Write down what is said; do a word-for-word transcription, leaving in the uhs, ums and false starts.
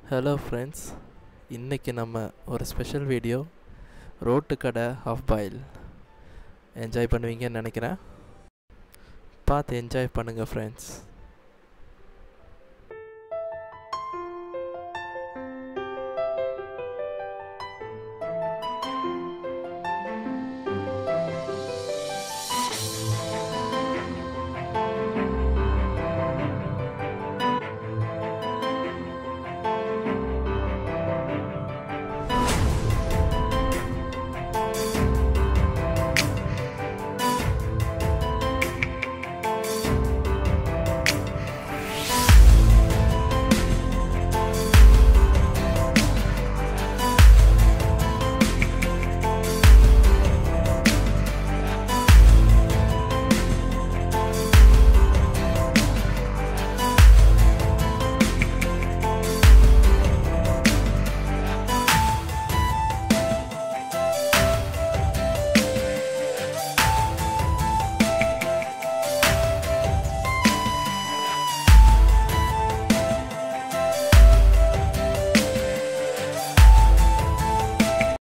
Hello friends, இன்றைக்கி நம்ம ஒரு ஸ்பெஷல் வீடியோ ரோட்டு கடை ஹாஃப் பாயில் என்ஜாய் பண்ணுவீங்கன்னு நினைக்கிறேன். பார்த்து என்ஜாய் பண்ணுங்கள் ஃப்ரெண்ட்ஸ்.